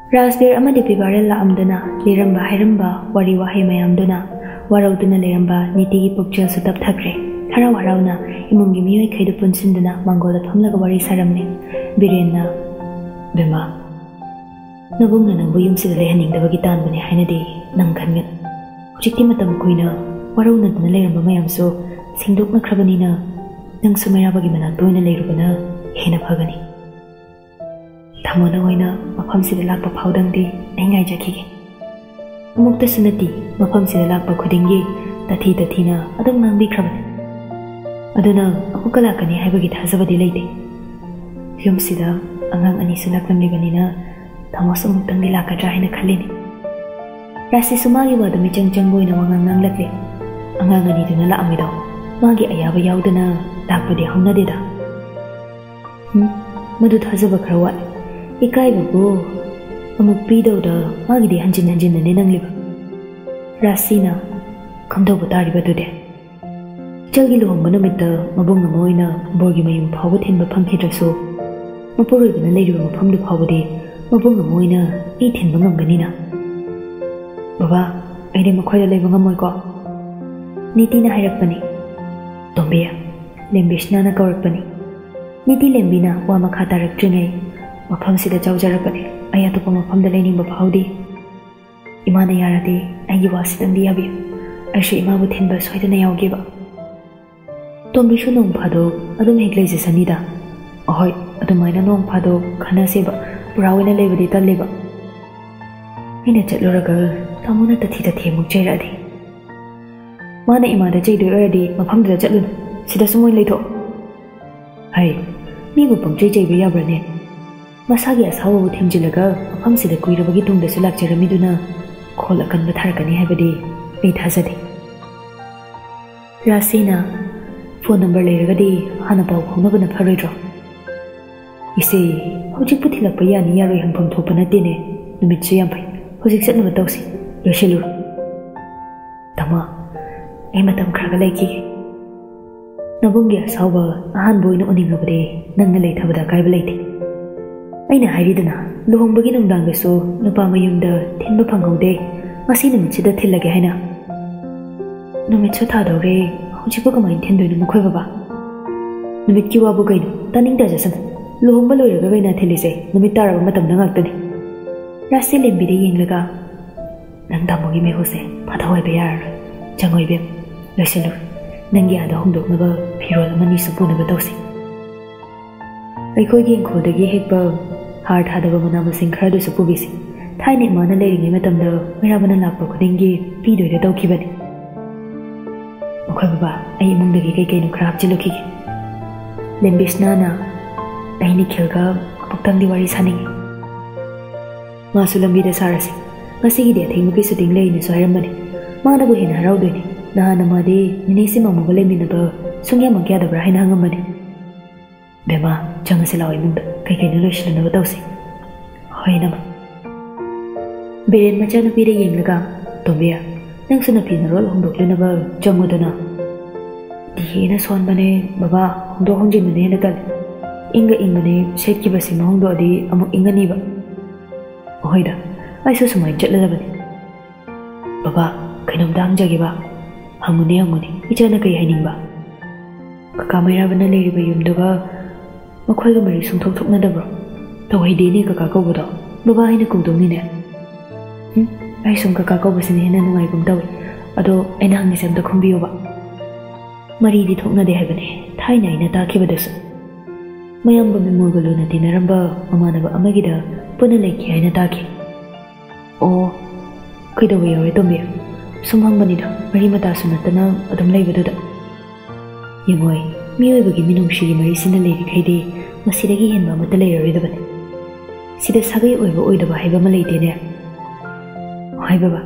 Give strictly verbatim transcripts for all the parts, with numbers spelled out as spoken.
Rasbir amadi pibarel la amdana liramba hairamba wari wahai mayamduna warauduna liramba nitigi pukchal sutap thakre harau harauna imungi miyoi khaidu punsinduna mangoda phamlaga wari saramne Birenna bema nabungna nangbu yumsida lehaningdabagi tanbane hainadi nang khangan hujikti matam kuina warauna duna liramba mayamsu singdokna khrabanina nang sumairabagi manak toina leirubana hena phagani Thamona oina mafam sida lakpa phaudangdi ai ngai jakhige amukta sunati mafam sida lakpa khudingi tathi tathina adum nangbi khrabane aduna amuka lakani haibagi thazabadi leite yum sida angang ani sulakam libanina thamos amuktangi lakadra haina khalini rasi sumagi wadu michang changboina wangang nanglakle angang ani duna la amido magi ayaba yaudana lakpadi haunadeda hm madu thazaba khrawat Ikai babu, amuk pido da magi di hanjin hanjin na ninang liba. Rasina, kamdaw butari ba dude. Jalgi luhong ba namit da mabung na moy na borgi mayung pawat hin ba pangkidraso. Mapuroy ba na layro mapam du pawadi mabung na moy na itin ba ngam ganina. Baba, ay di makoy da lay ba ngamoy ko. Niti na hayrak pa ni. Tombiya, lembish na nagawrak pa ni. Niti lembi na wa makatarak dringay. Mafam sida jawjarapane ay atopa mafamda lainingba phawdi imana yaradi aigi wasidangdi yabi aishu imabu thinba soidana yawgeba tombishu nong phado adum heglaize sanida ahoi adumaina nong phado khana seba purawena lebadi talleba ina chatluraga tamuna tathi tathi muk jairadi mana imada jaidoi oradi mafamda chatlun sida sumoi leitho hai mibu pangchai jaiba yabrane Masagi asawa bu themjilaga mafam sida kuirabagi tungdasu lakjaramiduna khol akanba tharakani haibadi ei thajade Rasina phone number leiragadi hana pau khonabana pharoidro ise hojik puthilakpa yani yaroi hanpham thopa natene numitsu yam phai hojik chatnaba tawsi loshelu tama ei matam khraga laiki nabungi asawa ahan boina oningabade nangna leithabada kaiba leite Aina haridana luhongbagi nungdangdasu nupa mayumda thinba phanghaude ngasi numitchida thillage haina numitchu thadore hojikbu kamai thindoina mukhoi baba numitki wabu gainu taningda jasan luhongba loiraga gaina thilise numit taraba matamda ngaktani rasi lembide yenglaga nang damogi mehose phathawai bayar changoi bem lasilu nangi ada hongdoknaba phirol mani supuna batawsi aikoi geng khodagi hekba Har thadaba mana masing khara du supugisi thaine mana leiringe matamda mirabana lakpa khudingi pidoi da tawkhibani okhoi baba ai mungdagi kai kai nu khara hapchiluki lembisna na ai ni khilga apuktang di wari saningi masulambi da sarasi ngasigi de thingmu ki shooting leine soiramani mana bu hina haraudoini nahana made ninisi mamuga leminaba sungya mangya dabra haina hangamani Bema, jangan selawi munda, kai kai nalo shila naba tausi. Hoi nama. Biren maca napi de yeng laga, tombia, nang sunapi narol hongdok le naba jango dana. Dihi na suan bane, baba, hongdok hongjin bane hena tal. Inga inga ne, set ki basi ma hongdok di amuk inga niba. Hoi da, ai su sumai chat la bane. Baba, kai nom dang jagi ba. Hanguni hanguni, icha na kai haining ba. Kakamay raba na leri ba yum doga, Makoy ga mari sung thok thok na dabro tawai de ni kaka ko bodo baba ina kungdong ni ne hm ai sung kaka ko basini hena nungai gum tawi ado ena hangi sem da khumbiyo ba mari di thok na de habane thai nai na ta khibadasu mayam ba mi mogulu na dinaramba amana ba amagi da puna leki ai na ta ki o kaido wi yore tombe sumhang bani da mari mata sunatana adum leibudu da yengoi miyoibagi minungshigi mari sina leiri khaide masidagi henba mata leiroidabane sida sagai oiba oidaba haiba ma leitene hai baba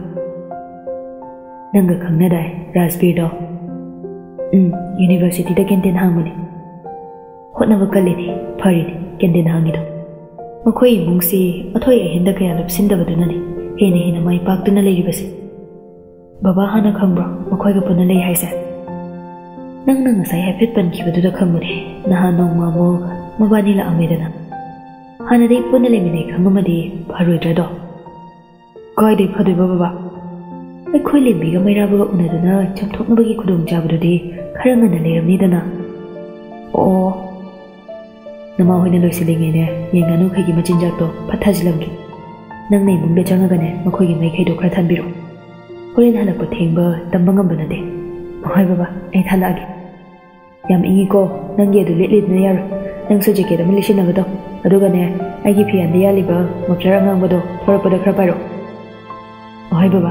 nanga khangna dai Rasbir do um university da canteen hangmani hotnaba kalini pharini canteen hangido makhoi mungsi athoi ahenda kaya lapsindabadunani hene hena mai paktuna leiribase baba hana khangbro makhoi ga puna lei haise Nang nang asai hafit pan ki badu da khamune naha nong ma mo mabani la amedana ꯍꯥꯟꯅꯗꯤ ꯄꯨꯟꯅ ꯂꯩꯃꯤꯟꯅꯩ ꯈꯪꯉꯝꯃꯗꯤ ꯐꯔꯣꯏꯗ꯭ꯔꯗꯣ? ꯀꯥꯏꯗꯩ ꯐꯗꯣꯏꯕ ꯕꯕꯥ? ꯑꯩꯈꯣꯏ ꯂꯦꯝꯕꯤꯒ ꯃꯩꯔꯥꯕꯒ ꯎꯅꯗꯨꯅ ꯆꯝꯊꯣꯛꯅꯕꯒꯤ ꯈꯨꯗꯣꯡꯆꯥꯕꯗꯨꯗꯤ ꯈꯔ ꯉꯟꯅ ꯂꯩꯔꯝꯅꯤꯗꯅ. ꯑꯣ, ꯅꯃꯥ ꯍꯣꯏꯅ ꯂꯣꯏꯁꯤꯜꯂꯤꯉꯩꯅꯦ ꯌꯦꯟ ꯉꯥꯅꯨꯈꯩꯒꯤ ꯃꯆꯤꯟꯖꯥꯛꯇꯣ ꯐꯠ ꯊꯥꯖꯤꯜꯂꯝꯒꯦ. ꯅꯪꯅ ꯏꯃꯨꯡꯗ ꯆꯪꯉꯒꯅꯦ ꯃꯈꯣꯏꯒꯤ ꯃꯩꯈꯩꯗꯣ ꯈꯔ ꯊꯥꯟꯕꯤꯔꯣ. ꯍꯣꯔꯦꯟ ꯍꯜꯂꯛꯄ ꯊꯦꯡꯕ ꯇꯝꯕ ꯉꯝꯕ ꯅꯠꯇꯦ. ꯍꯣꯏ ꯕꯕꯥ, ꯑꯩ ꯊꯥꯜꯂꯛꯑꯒꯦ. ꯌꯥꯝ ꯏꯪꯉꯤꯀꯣ, ꯅꯪꯒꯤ ꯑꯗꯨ ꯂꯤꯠꯂꯤꯗꯨꯅ ꯌꯥꯔꯣꯏ. ꯅꯪꯁꯨ ꯖꯦꯀꯦꯠ ꯑꯃ ꯂꯤꯠꯁꯤꯟꯅꯕ ꯇꯧ. ꯑꯗꯨꯒꯅꯦ ꯑꯩꯒꯤ ꯐꯤꯌꯥꯟꯗ ꯌꯥꯜꯂꯤꯕ ꯃꯐ꯭ꯂꯔ ꯑꯉꯥꯡꯕꯗꯣ ꯊꯣꯔꯛꯄꯗ ꯈꯔ ꯄꯥꯏꯔꯣ. ꯍꯣꯏ ꯕꯕꯥ.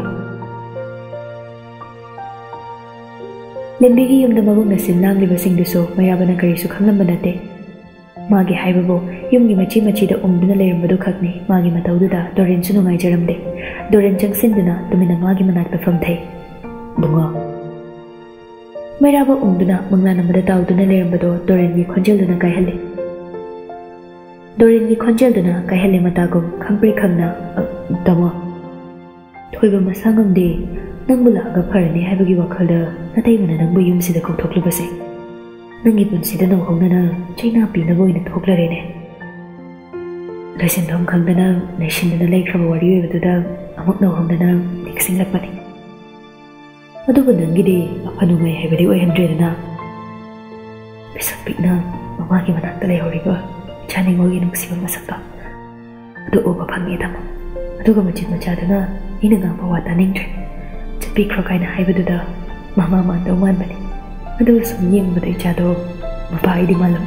ꯂꯦꯝꯕꯤꯒꯤ ꯌꯨꯝꯗ ꯃꯕꯨꯡꯅ ꯁꯤꯜ ꯂꯥꯡꯂꯤꯕꯁꯤꯡꯗꯨꯁꯨ ꯃꯩꯔꯥꯕꯅ ꯀꯔꯤꯁꯨ ꯈꯪꯂꯝꯕ ꯅꯠꯇꯦ. ꯃꯥꯒꯤ ꯍꯥꯏꯕꯕꯨ ꯌꯨꯝꯒꯤ ꯃꯆꯤ ꯃꯆꯤꯗ ꯎꯡꯗꯨꯅ ꯂꯩꯔꯝꯕꯗꯨ ꯈꯛꯅꯤ. ꯃꯥꯒꯤ ꯃꯇꯧꯗꯨꯗ ꯗꯣꯔꯦꯟꯁꯨ ꯅꯨꯡꯉꯥꯏꯖꯔꯝꯗꯦ. ꯗꯣꯔꯦꯟ ꯆꯪꯁꯤꯟꯗꯨꯅ ꯇꯨꯃꯤꯟꯅ ꯃꯥꯒꯤ ꯃꯅꯥꯛꯇ ꯐꯝꯊꯩ. ꯕꯨꯡꯉꯣ. ꯃꯩꯔꯥꯕ ꯎꯡꯗꯨꯅ ꯃꯪꯂꯥꯟ ꯑꯃꯗ ꯇꯥꯎꯗꯨꯅ ꯂꯩꯔꯝꯕꯗꯣ ꯗꯣꯔꯦꯟꯒꯤ ꯈꯣꯟꯖꯦꯜꯗꯨꯅ ꯀꯥꯏꯍꯜꯂꯤ. ꯗꯣꯔꯦꯟꯒꯤ ꯈꯣꯟꯖꯦꯜꯗꯨꯅ ꯀꯥꯏꯍꯜꯂꯦ ꯃꯇꯥꯒꯨꯝ ꯈꯪꯄ꯭ꯔꯦꯛ ꯈꯪꯅ, ꯇꯥꯃꯣ, ꯊꯣꯏꯕ ꯃꯁꯥ ꯉꯝꯗꯦ. ꯅꯪꯕꯨ ꯂꯥꯛꯑꯒ ꯐꯔꯅꯤ ꯍꯥꯏꯕꯒꯤ ꯋꯥꯈꯜꯗ ꯅꯇꯩꯃꯅ ꯅꯪꯕꯨ ꯌꯨꯝꯁꯤꯗ ꯀꯧꯊꯣꯛꯂꯤꯕꯁꯦ. ꯅꯪꯒꯤ ꯄꯨꯟꯁꯤꯗ ꯅꯧꯍꯧꯅꯅ ꯆꯩꯅꯥ ꯄꯤꯅꯕ ꯑꯣꯏꯅ ꯊꯣꯛꯂꯔꯦꯅꯦ. ꯂꯣꯏꯁꯤꯟꯐꯝ ꯈꯪꯗꯅ ꯂꯩꯁꯤꯟꯗꯨꯅ ꯂꯩꯈ꯭ꯔꯕ ꯋꯥꯔꯤ ꯑꯣꯏꯕꯗꯨꯗ ꯑꯃꯨꯛ ꯅꯧꯍꯧꯅꯅ ꯅꯤꯡꯁꯤꯡꯂꯛꯄꯅꯤ. ꯑꯗꯨꯕꯨ ꯅꯪꯒꯤꯗꯤ ꯑꯐ ꯅꯨꯡꯉꯥꯏ ꯍꯥꯏꯕꯗꯤ ꯑꯣꯏꯍꯟꯗ꯭ꯔꯦꯗꯅ. ꯄꯤꯁꯛ ꯄꯤꯛꯅ ꯃꯃꯥꯒꯤ ꯃꯅꯥꯛꯇ ꯂꯩꯍꯧꯔꯤꯕ ꯏꯆꯥꯅꯤꯉꯣꯜꯒꯤ ꯅꯨꯡꯁꯤꯕ ꯃꯁꯛꯇꯣ ꯑꯗꯨ ꯎꯕ ꯐꯪꯉꯦ ꯇꯥꯃꯣ. ꯑꯗꯨꯒ ꯃꯆꯤꯟ ꯃꯆꯥꯗꯨꯅ ꯑꯩꯅ ꯉꯥꯡꯕ ꯋꯥ ꯇꯥꯅꯤꯡꯗ꯭ꯔꯦ, ꯆꯠꯄꯤꯈ꯭ꯔꯣ ꯀꯥꯏꯅ ꯍꯥꯏꯕꯗꯨꯗ ꯃꯃꯥ ꯃꯥꯟꯗꯧ ꯃꯥꯟꯕꯅꯤ. ꯑꯗꯨꯒ ꯁꯨꯝ ꯌꯦꯡꯕꯗ ꯏꯆꯥꯗꯣ ꯃꯄꯥ ꯑꯩꯗꯤ ꯃꯥꯜꯂꯝꯃꯤ.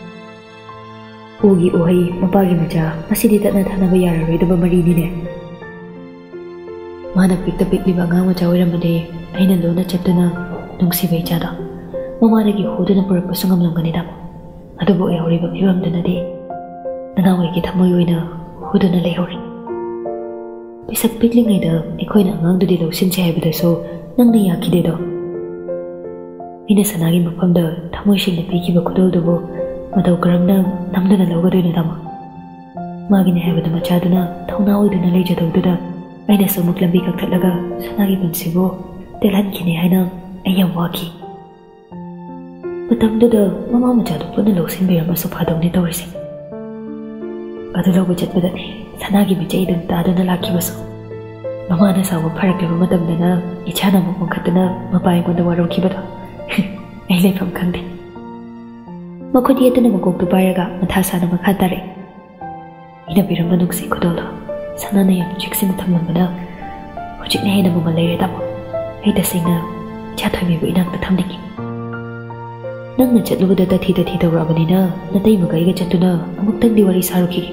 ꯎꯒꯤ ꯎꯍꯩ ꯃꯄꯥꯒꯤ ꯃꯆꯥ, ꯃꯁꯤꯗꯤ ꯇꯠꯅ ꯊꯥꯅꯕ ꯌꯥꯔꯔꯣꯏꯗꯕ ꯃꯔꯤꯅꯤꯅꯦ. ꯃꯥꯅ ꯄꯤꯛꯇ ꯄꯤꯛꯂꯤꯕ ꯑꯉꯥꯡ ꯃꯆꯥ ꯑꯣꯏꯔꯝꯕꯗꯤ ꯑꯩꯅ ꯂꯣꯟꯅ ꯆꯠꯇꯨꯅ ꯅꯨꯡꯁꯤꯕ ꯏꯆꯥꯗꯣ ꯃꯃꯥꯗꯒꯤ ꯍꯨꯗꯨꯅ ꯄꯨꯔꯛꯄꯁꯨ ꯉꯝꯂꯝꯒꯅꯤ ꯇꯥꯃꯣ. ꯑꯗꯨꯕꯨ ꯑꯣꯏꯍꯧꯔꯤꯕ ꯐꯤꯕꯝꯗꯨꯅꯗꯤ ꯅꯅꯥꯎꯋꯥꯏꯒꯤ ꯊꯃꯣꯏ ꯑꯣꯏꯅ ꯍꯨꯗꯨꯅ ꯂꯩꯍꯧꯔꯤ. ꯄꯤꯁꯛ ꯄꯤꯛꯂꯤꯉꯩꯗ ꯑꯩꯈꯣꯏꯅ ꯑꯉꯥꯡꯗꯨꯗꯤ ꯂꯧꯁꯤꯟꯁꯦ ꯍꯥꯏꯕꯗꯁꯨ ꯅꯪꯅ ꯌꯥꯈꯤꯗꯦꯗꯣ. ꯑꯩꯅ ꯁꯅꯥꯒꯤ ꯃꯐꯝꯗ ꯊꯃꯣꯏ ꯁꯦꯡꯅ ꯄꯤꯈꯤꯕ ꯈꯨꯗꯣꯜꯗꯨꯕꯨ ꯃꯇꯧ ꯀꯔꯝꯅ ꯅꯝꯗꯨꯅ ꯂꯧꯒꯗꯣꯏꯅꯣ ꯇꯥꯃꯣ? ꯃꯥꯒꯤꯅꯦ ꯍꯥꯏꯕꯗ ꯃꯆꯥꯗꯨꯅ ꯊꯧꯅꯥ ꯑꯣꯏꯗꯨꯅ ꯂꯩꯖꯗꯧꯗꯨꯗ ꯑꯩꯅꯁꯨ ꯑꯃꯨꯛ ꯂꯝꯕꯤ ꯀꯛꯊꯠꯂꯒ ꯁꯅꯥꯒꯤ ꯄꯨꯟꯁꯤꯕꯨ ꯇꯦꯜꯍꯟꯈꯤꯅꯤ ꯍꯥꯏꯅ ꯑꯩ ꯌꯥꯝ ꯋꯥꯈꯤ. ꯃꯇꯝꯗꯨꯗ ꯃꯃꯥ ꯃꯆꯥꯗꯨ ꯄꯨꯟꯅ ꯂꯧꯁꯤꯟꯕꯤꯔꯝꯃꯁꯨ ꯐꯗꯧꯅꯤ ꯇꯧꯔꯤꯁꯦ. ꯑꯗꯨ ꯂꯧꯕ ꯆꯠꯄꯗꯅꯤ ꯁꯅꯥꯒꯤ ꯃꯤꯆꯩꯗꯨ ꯇꯥꯗꯨꯅ ꯂꯥꯛꯈꯤꯕꯁꯨ. ꯃꯃꯥꯅ ꯁꯥꯎꯕ ꯐꯔꯛꯂꯤꯕ ꯃꯇꯝꯗꯅ ꯏꯆꯥꯅ ꯑꯃꯨꯛ ꯋꯥꯡꯈꯠꯇꯨꯅ ꯃꯄꯥ ꯑꯩꯉꯣꯟꯗ ꯋꯥꯔꯧꯈꯤꯕꯗꯣ ꯑꯩ ꯂꯩꯐꯝ ꯈꯪꯗꯦ. ꯃꯈꯨꯠ ꯌꯦꯠꯇꯨꯅ ꯃꯀꯣꯛꯇꯨ ꯄꯥꯏꯔꯒ ꯃꯊꯥ ꯁꯥꯅ ꯃꯈꯥ ꯇꯥꯔꯛꯏ. ꯑꯩꯅ ꯄꯤꯔꯝꯕ ꯅꯨꯡꯁꯤ ꯈꯨꯗꯣꯜꯗꯣ ꯁꯅꯥꯅ ꯌꯥꯝ ꯆꯦꯛꯁꯤꯟꯅ ꯊꯝꯂꯝꯕꯅ ꯍꯧꯖꯤꯛꯅ ꯍꯦꯟꯅ ꯃꯃꯜ ꯂꯩꯔꯦ ꯇꯥꯃꯣ. ꯑꯩ ꯇꯁꯦꯡꯅ ꯏꯆꯥ ꯊꯣꯏꯕꯤꯕꯨ ꯏꯅꯥꯛꯇ ꯊꯝꯅꯤꯡꯉꯤ. ꯅꯪꯅ ꯆꯠꯂꯨꯕꯗ ꯇꯊꯤ ꯇꯊꯤ ꯇꯧꯔꯛꯑꯕꯅꯤꯅ ꯅꯇꯩꯃꯒ ꯑꯩꯒ ꯆꯠꯇꯨꯅ ꯑꯃꯨꯛꯇꯪꯗꯤ ꯋꯥꯔꯤ ꯁꯥꯔꯨꯈꯤꯒꯦ.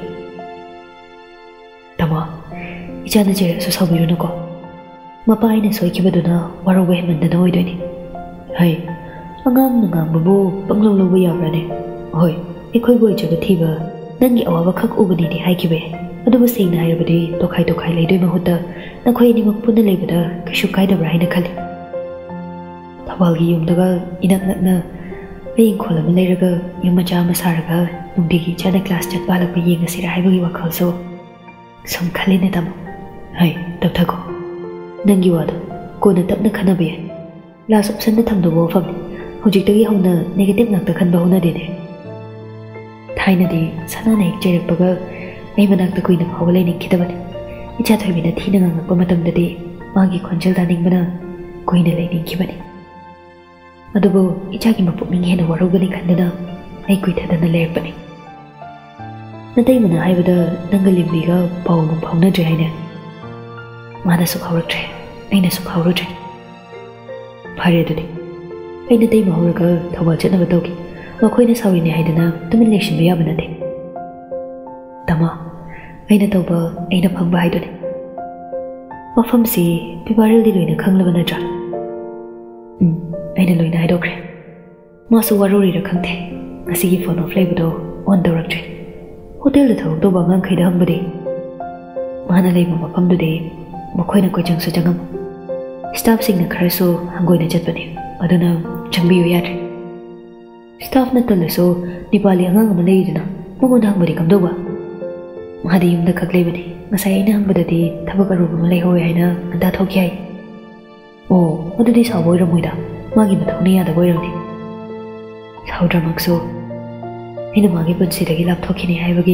ꯇꯥꯃꯣ, ꯏꯆꯥꯅ ꯆꯩꯔꯛꯑꯁꯨ ꯁꯥꯎꯕꯤꯔꯨꯅꯨꯀೋ. ꯃꯄꯥ ꯑꯩꯅ ꯁꯣꯏꯈꯤꯕꯗꯨꯅ ꯋꯥꯔꯧꯕ ꯍꯦꯟꯃꯟꯗꯅ ꯑꯣꯏꯗꯣꯏꯅꯤ. ꯍꯩ, ꯑꯉꯥꯡꯅ ꯉꯥꯡꯕꯕꯨ ꯄꯪꯂꯧ ꯂꯧꯕ ꯌꯥꯕ꯭ꯔꯥꯅꯦ? ꯍꯣꯏ, ꯑꯩꯈꯣꯏꯕꯨ ꯑꯣꯏꯖꯕ ꯊꯤꯕ ꯅꯪꯒꯤ ꯑꯋꯥꯕ ꯈꯛ ꯎꯕꯅꯤꯗꯤ ꯍꯥꯏꯈꯤꯕ ꯌꯥꯏ. ꯑꯗꯨꯕꯨ ꯁꯦꯡꯅ ꯍꯥꯏꯔꯕꯗꯤ ꯇꯣꯈꯥꯏ ꯇꯣꯈꯥꯏ ꯂꯩꯗꯣꯏ ꯃꯍꯨꯠꯇ ꯅꯈꯣꯏ ꯑꯅꯤꯃꯛ ꯄꯨꯟꯅ ꯂꯩꯕꯗ ꯀꯩꯁꯨ ꯀꯥꯏꯗꯕ꯭ꯔꯥ ꯍꯥꯏꯅ ꯈꯜꯂꯤ. ꯊꯧꯕꯥꯜꯒꯤ ꯌꯨꯝꯗꯨꯒ ꯏꯅꯛ ꯅꯛꯅ ꯑꯩ ꯏꯪꯈꯣꯜ ꯑꯃ ꯂꯩꯔꯒ ꯌꯨꯝ ꯃꯆꯥ ꯑꯃ ꯁꯥꯔꯒ ꯅꯨꯡꯇꯤꯒꯤ ꯏꯆꯥꯅ ꯀ꯭ꯂꯥꯁ ꯆꯠꯄ ꯍꯜꯂꯛꯄ ꯌꯦꯡꯉꯁꯤꯔꯥ ꯍꯥꯏꯕꯒꯤ ꯋꯥꯈꯜꯁꯨ ꯁꯨꯝ ꯈꯜꯂꯤꯅꯦ ꯇꯥꯃꯣ. ꯍꯩ, ꯇꯞꯊꯈꯣ. ꯅꯪꯒꯤ ꯋꯥꯗꯣ ꯀꯣꯟꯅ ꯇꯞꯅ ꯈꯟꯅꯕ ꯌꯥꯏ. ꯂꯥꯁ ꯑꯣꯞꯁꯟꯗ ꯊꯝꯗꯧꯕ ꯋꯥꯐꯝꯅꯤ. ꯍꯧꯖꯤꯛꯇꯒꯤ ꯍꯧꯅ ꯅꯦꯒꯦꯇꯤꯚ ꯉꯥꯛꯇ ꯈꯟꯕ ꯍꯧꯅꯗꯦꯅꯦ. ꯊꯥꯏꯅꯗꯤ ꯁꯅꯥꯅ ꯍꯦꯛ ꯆꯩꯔꯛꯄꯒ ꯑꯩ ꯃꯅꯥꯛꯇ ꯀꯨꯏꯅ ꯐꯥꯎꯕ ꯂꯩꯅꯤꯡꯈꯤꯗꯕꯅꯤ. ꯏꯆꯥ ꯊꯣꯏꯕꯤꯅ ꯊꯤꯅ ꯉꯥꯡꯂꯛꯄ ꯃꯇꯝꯗꯗꯤ ꯃꯥꯒꯤ ꯈꯣꯟꯖꯦꯜ ꯇꯥꯅꯤꯡꯕꯅ ꯀꯨꯏꯅ ꯂꯩꯅꯤꯡꯈꯤꯕꯅꯤ. ꯑꯗꯨꯕꯨ ꯏꯆꯥꯒꯤ ꯃꯄꯨꯛꯅꯤꯡ ꯍꯦꯟꯅ ꯋꯥꯔꯧꯒꯅꯤ ꯈꯟꯗꯨꯅ ꯑꯩ ꯀꯨꯏꯊꯗꯅ ꯂꯩꯔꯛꯄꯅꯤ. ꯅꯇꯩꯃꯅ ꯍꯥꯏꯕꯗ ꯅꯪꯒ ꯂꯦꯝꯕꯤꯒ ꯄꯥꯎ ꯑꯃꯨꯛ ꯐꯥꯎꯅꯗ꯭ꯔꯦ ꯍꯥꯏꯅꯦ. ꯃꯥꯅꯁꯨ ꯐꯥꯎꯔꯛꯇ꯭ꯔꯦ, ꯑꯩꯅꯁꯨ ꯐꯥꯎꯔꯨꯗ꯭ꯔꯦ. ꯐꯔꯦ ꯑꯗꯨꯗꯤ ꯑꯩ ꯅꯇꯩꯃ ꯍꯧꯔꯒ ꯊꯧꯕꯥꯜ ꯆꯠꯅꯕ ꯇꯧꯈꯤ. ꯃꯈꯣꯏꯅ ꯁꯥꯎꯔꯤꯅꯦ ꯍꯥꯏꯗꯅ ꯇꯨꯃꯤꯟ ꯂꯩꯁꯤꯟꯕ ꯌꯥꯕ ꯅꯠꯇꯦ. ꯇꯥꯃꯣ, ꯑꯩꯅ ꯇꯧꯕ ꯑꯩꯅ ꯐꯪꯕ ꯍꯥꯏꯗꯨꯅꯤ. ꯃꯐꯝꯁꯤ ꯄꯤꯕꯥꯔꯦꯜꯗꯤ ꯂꯣꯏꯅ ꯈꯪꯂꯕ ꯅꯠꯇ꯭ꯔꯥ? ꯎꯝ, ꯑꯩꯅ ꯂꯣꯏꯅ ꯍꯥꯏꯗꯣꯛꯈ꯭ꯔꯦ. ꯃꯥꯁꯨ ꯋꯥꯔꯧꯔꯤꯔꯥ ꯈꯪꯗꯦ, ꯉꯁꯤꯒꯤ ꯐꯣꯟ ꯑꯣꯐ ꯂꯩꯕꯗꯣ ꯑꯣꯟ ꯇꯧꯔꯛꯇ꯭ꯔꯦ. ꯍꯣꯇꯦꯜꯗ ꯊꯕꯛ ꯇꯧꯕ ꯑꯉꯥꯡꯈꯩꯗ ꯍꯪꯕꯗꯤ ꯃꯥꯅ ꯂꯩꯕ ꯃꯐꯝꯗꯨꯗꯤ ꯃꯈꯣꯏꯅ ꯀꯣꯏꯆꯪꯁꯨ ꯆꯪꯉꯝꯃꯨ. ꯁ꯭ꯇꯥꯐꯁꯤꯡꯅ ꯈꯔꯁꯨ ꯍꯪꯒꯣꯏꯅ ꯆꯠꯄꯅꯤ, ꯑꯗꯨꯅ ꯆꯪꯕꯤꯌꯨ ꯌꯥꯗ꯭ꯔꯦ. ꯁ꯭ꯇꯥꯐꯅ ꯇꯜꯂꯁꯨ ꯅꯦꯄꯥꯂꯤ ꯑꯉꯥꯡ ꯑꯃ ꯂꯩꯔꯤꯗꯅ ꯃꯉꯣꯟꯗ ꯍꯪꯕꯗꯤ ꯀꯝꯗꯧꯕ? ꯃꯥꯗꯤ ꯌꯨꯝꯗ ꯈꯛ ꯂꯩꯕꯅꯤ. ꯉꯁꯥꯏ ꯑꯩꯅ ꯍꯪꯕꯗꯗꯤ ꯊꯕꯛ ꯑꯔꯨꯕ ꯑꯃ ꯂꯩꯍꯧꯋꯦ ꯍꯥꯏꯅ ꯉꯟꯇꯥ ꯊꯣꯛꯈꯤ ꯍꯥꯏ. ꯑꯣ, ꯑꯗꯨꯗꯤ ꯁꯥꯎꯕ ꯑꯣꯏꯔꯝꯃꯣꯏꯗ, ꯃꯥꯒꯤ ꯃꯊꯧꯅ ꯌꯥꯗꯕ ꯑꯣꯏꯔꯝꯅꯤ. ꯁꯥꯎꯗ꯭ꯔꯃꯛꯁꯨ ꯑꯩꯅ ꯃꯥꯒꯤ ꯄꯨꯟꯁꯤꯗꯒꯤ ꯂꯥꯞꯊꯣꯛꯈꯤꯅꯤ ꯍꯥꯏꯕꯒꯤ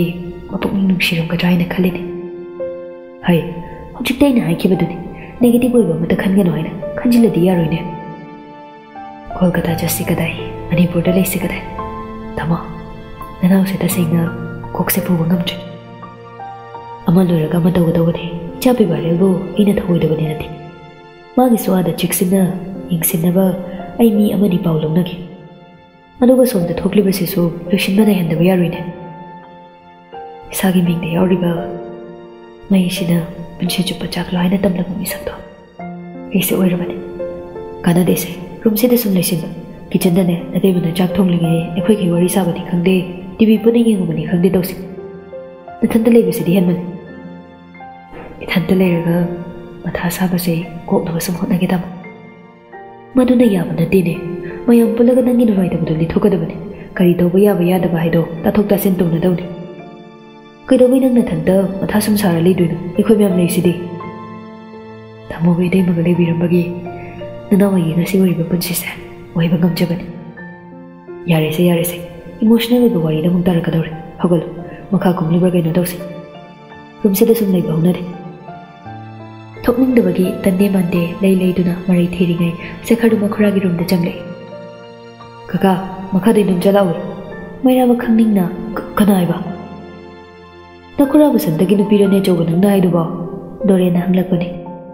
ꯃꯄꯨꯛꯅꯤꯡ ꯅꯨꯡꯁꯤꯔꯝꯒꯗ꯭ꯔꯥ ꯍꯥꯏꯅ ꯈꯜꯂꯤꯅꯤ꯫ ꯍꯩ, ꯍꯧꯖꯤꯛꯇ ꯑꯩꯅ ꯍꯥꯏꯈꯤꯕꯗꯨꯅꯤ, ꯅꯦꯒꯦꯇꯤꯚ ꯑꯣꯏꯕ ꯑꯃꯠꯇ ꯈꯟꯒꯅꯨ ꯍꯥꯏꯅ ꯈꯟꯖꯤꯜꯂꯗꯤ ꯌꯥꯔꯣꯏꯅꯦ꯫ ꯀꯣꯜꯀꯇꯥ ꯆꯠꯁꯤ ꯀꯗꯥꯏ, ꯃꯅꯤꯄꯨꯔꯗ ꯂꯩꯁꯤ ꯀꯗꯥꯏ? ꯇꯥꯃꯣ, ꯅꯅꯥꯎꯁꯦ ꯇꯁꯦꯡꯅ ꯀꯣꯛꯁꯦ ꯄꯨꯕ ꯉꯝꯗ꯭ꯔꯦ꯫ ꯑꯃ ꯂꯣꯏꯔꯒ ꯑꯃ ꯇꯧꯒꯗꯧꯕꯅꯤ꯫ ꯏꯆꯥꯄꯤ ꯕꯥꯔꯦꯜꯕꯨ ꯑꯩꯅ ꯊꯧꯑꯣꯏꯗꯕꯗꯤ ꯅꯠꯇꯦ꯫ ꯃꯥꯒꯤꯁꯨ ꯑꯥꯗ ꯆꯦꯛꯁꯤꯟꯅ ꯌꯦꯡꯁꯤꯟꯅꯕ ꯑꯩ ꯃꯤ ꯑꯃꯅꯤ ꯄꯥꯎ ꯂꯧꯅꯒꯦ꯫ ꯑꯗꯨꯒ ꯁꯣꯝꯗ ꯊꯣꯛꯂꯤꯕꯁꯤꯁꯨ ꯂꯣꯏꯁꯤꯟꯕ ꯅꯥꯏꯍꯟꯗꯕ ꯌꯥꯔꯣꯏꯅꯦ꯫ ꯏꯁꯥꯒꯤ ꯃꯤꯡꯗ ꯌꯥꯎꯔꯤꯕ ꯃꯩꯁꯤꯅ ꯄꯨꯟꯁꯤ ꯆꯨꯞꯄ ꯆꯥꯛꯂꯣ ꯍꯥꯏꯅ ꯇꯝꯂꯕ ꯃꯤꯁꯛꯇꯣ ꯑꯩꯁꯦ ꯑꯣꯏꯔꯕꯅꯤ꯫ ꯀꯥꯟꯅꯗꯦꯁꯦ ꯔꯨꯝꯁꯤꯗ ꯁꯨꯝ ꯂꯩꯁꯤꯟꯕ, ꯀꯤꯆꯟꯗꯅꯦ ꯅꯇꯩꯃꯅ ꯆꯥꯛ ꯊꯣꯡꯂꯤꯉꯩ ꯑꯩꯈꯣꯏꯒꯤ ꯋꯥꯔꯤ ꯁꯥꯕꯅꯤ ꯈꯪꯗꯦ, ꯇꯤꯚꯤ ꯄꯨꯟꯅ ꯌꯦꯡꯉꯨꯕꯅꯤ ꯈꯪꯗꯦ ꯇꯧꯁꯤ꯫ ꯅꯊꯟꯇ ꯂꯩꯕꯁꯤꯗꯤ ꯍꯦꯟꯃꯜꯂꯤ꯫ ꯏꯊꯟꯇ ꯂꯩꯔꯒ ꯃꯊꯥ ꯁꯥꯕꯁꯦ ꯀꯣꯛꯅꯕ ꯁꯨꯝ ꯍꯣꯠꯅꯒꯦ ꯇꯥꯃꯣ꯫ ꯃꯗꯨꯅ ꯌꯥꯕ ꯅꯠꯇꯦꯅꯦ꯫ ꯃꯌꯥꯝ ꯄꯨꯜꯂꯒ ꯅꯪꯒꯤ ꯅꯨꯡꯉꯥꯏꯇꯕꯗꯣ ꯂꯤꯊꯣꯛꯀꯗꯕꯅꯤ꯫ ꯀꯔꯤ ꯇꯧꯕ ꯌꯥꯕ ꯌꯥꯗꯕ ꯍꯥꯏꯗꯣ ꯇꯥꯊꯣꯛ ꯇꯥꯁꯤꯟ ꯇꯧꯅꯗꯧꯅꯤ꯫ ꯀꯩꯗꯧꯕꯩ ꯅꯪ ꯅꯊꯟꯇ ꯃꯊꯥ ꯁꯨꯝ ꯁꯥꯔ ꯂꯩꯗꯣꯏꯅꯣ? ꯑꯩꯈꯣꯏ ꯃꯌꯥꯝ ꯂꯩꯁꯤꯗꯤ꯫ ꯇꯥꯃꯣꯒ ꯏꯇꯩꯃꯒ ꯂꯩꯕꯤꯔꯝꯕꯒꯤ ꯅꯅꯥꯎ ꯑꯩꯒꯤ ꯉꯁꯤ ꯑꯣꯏꯔꯤꯕ ꯄꯨꯟꯁꯤꯁꯦ ꯑꯣꯏꯕ ꯉꯝꯖꯕꯅꯤ꯫ ꯌꯥꯔꯦꯁꯦ ꯌꯥꯔꯦꯁꯦ, ꯏꯃꯣꯁꯅꯦꯜ ꯑꯣꯏꯕ ꯋꯥꯔꯤꯗ ꯑꯃꯨꯛ ꯇꯥꯔꯛꯀꯗꯧꯔꯦ꯫ ꯍꯧꯒꯠꯂꯨ, ꯃꯈꯥ ꯀꯨꯝꯂꯤꯕ꯭ꯔꯥ ꯀꯩꯅꯣ ꯇꯧꯁꯤ꯫ ꯔꯨꯝꯁꯤꯗ ꯁꯨꯝ ꯂꯩꯕ ꯍꯧꯅꯗꯦ꯫ ꯊꯣꯛꯅꯤꯡꯗꯕꯒꯤ ꯇꯟꯗꯦ ꯃꯥꯟꯗꯦ ꯂꯩ ꯂꯩꯗꯨꯅ ꯃꯔꯩ ꯊꯤꯔꯤꯉꯩ ꯁꯦꯈꯔꯗꯨ ꯃꯈꯨꯔꯥꯒꯤ ꯔꯨꯝꯗ ꯆꯪꯂꯛꯏ꯫ ꯀꯀꯥ, ꯃꯈꯥꯗꯩ ꯅꯨꯡꯆꯥ ꯂꯥꯛꯎꯏ꯫ ꯃꯩꯔꯥꯕ ꯈꯪꯅꯤꯡꯅ ꯀꯅꯥ ꯍꯥꯏꯕ? ꯅꯈꯨꯔꯥ ꯕꯁꯟꯇꯒꯤ ꯅꯨꯄꯤꯔꯅꯦ ꯑꯆꯧꯕ ꯅꯪꯅ ꯍꯥꯏꯗꯨꯕꯣ? ꯗꯣꯔꯦꯟꯅ ꯍꯪꯂꯛꯄꯅꯤ꯫